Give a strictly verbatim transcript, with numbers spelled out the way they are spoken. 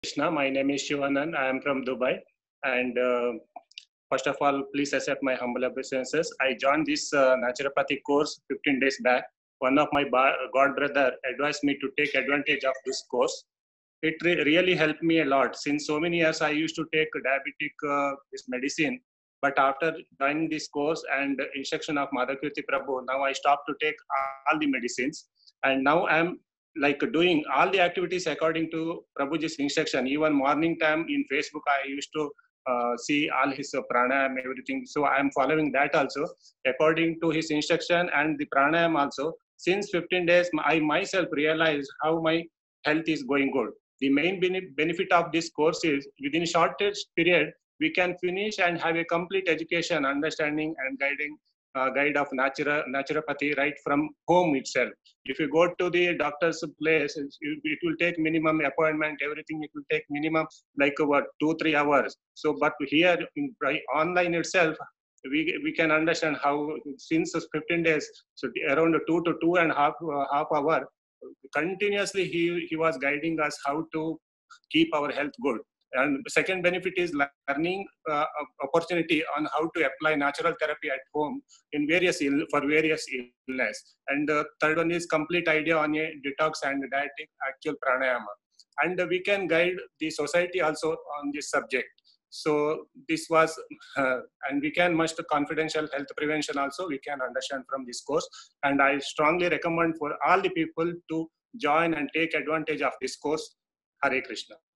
Krishna. My name is Shivanand. I am from Dubai. And uh, first of all, please accept my humble obeisances. I joined this uh, naturopathy course fifteen days back. One of my god brother advised me to take advantage of this course. It re really helped me a lot. Since so many years, I used to take diabetic uh, this medicine. But after joining this course and instruction of Madhakirti Prabhu, now I stopped to take all the medicines. And now I'm like doing all the activities according to Prabhuji's instruction. Even morning time in Facebook, I used to uh, see all his uh, pranayam, everything. So I'm following that also according to his instruction and the pranayam also. Since fifteen days, I myself realized how my health is going good. The main benefit of this course is within a shortest period, we can finish and have a complete education, understanding and guiding uh, guide of natura, naturopathy right from home itself. If you go to the doctor's place, it will take minimum appointment, everything, it will take minimum like what, two, three hours. So, but here in online itself, we, we can understand how since fifteen days, so around two to two and a half, uh, half hour, continuously he, he was guiding us how to keep our health good. And second benefit is learning uh, opportunity on how to apply natural therapy at home in various Ill for various illness. And the third one is complete idea on a detox and dieting actual pranayama. And we can guide the society also on this subject. So this was, uh, and we can must confidential health prevention also we can understand from this course. And I strongly recommend for all the people to join and take advantage of this course. Hare Krishna.